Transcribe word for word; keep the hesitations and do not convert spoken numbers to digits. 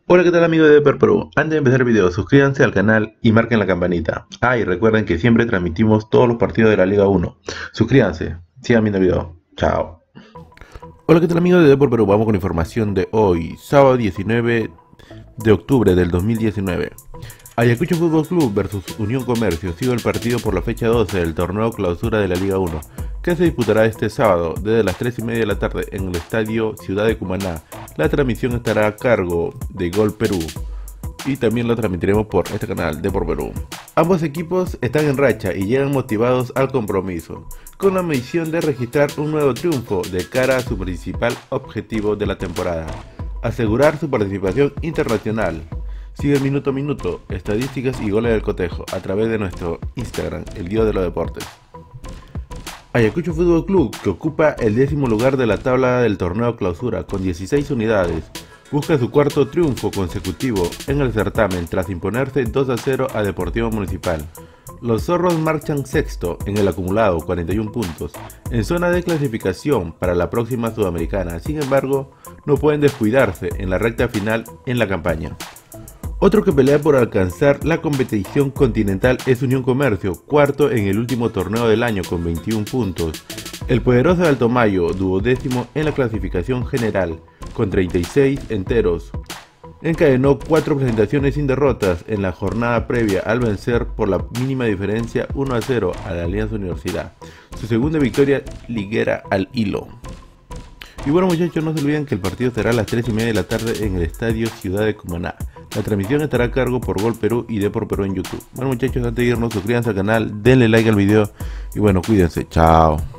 Hola, ¿qué tal amigos de Deper Perú? Antes de empezar el video, suscríbanse al canal y marquen la campanita. Ah, y recuerden que siempre transmitimos todos los partidos de la Liga uno. Suscríbanse, sigan viendo el video. Chao. Hola, ¿qué tal amigos de Deper Perú? Vamos con información de hoy, sábado diecinueve de octubre del dos mil diecinueve. Ayacucho Fútbol Club versus Unión Comercio sigue el partido por la fecha doce del torneo clausura de la Liga uno, que se disputará este sábado desde las tres y media de la tarde en el estadio Ciudad de Cumaná. La transmisión estará a cargo de Gol Perú y también lo transmitiremos por este canal de Por Perú. Ambos equipos están en racha y llegan motivados al compromiso, con la misión de registrar un nuevo triunfo de cara a su principal objetivo de la temporada: asegurar su participación internacional. Sigue minuto a minuto, estadísticas y goles del cotejo a través de nuestro Instagram, el Dios de los Deportes. Ayacucho Fútbol Club, que ocupa el décimo lugar de la tabla del torneo clausura con dieciséis unidades, busca su cuarto triunfo consecutivo en el certamen tras imponerse dos a cero a Deportivo Municipal. Los zorros marchan sexto en el acumulado, cuarenta y un puntos, en zona de clasificación para la próxima Sudamericana. Sin embargo, no pueden descuidarse en la recta final en la campaña. Otro que pelea por alcanzar la competición continental es Unión Comercio, cuarto en el último torneo del año con veintiún puntos. El poderoso de Alto Mayo, duodécimo en la clasificación general, con treinta y seis enteros, encadenó cuatro presentaciones sin derrotas en la jornada previa al vencer por la mínima diferencia uno a cero a la Alianza Universidad, su segunda victoria liguera al hilo. Y bueno muchachos, no se olviden que el partido será a las tres y media de la tarde en el estadio Ciudad de Cumaná. La transmisión estará a cargo por Gol Perú y Depor Perú en YouTube. Bueno muchachos, antes de irnos, suscríbanse al canal, denle like al video y bueno, cuídense, chao.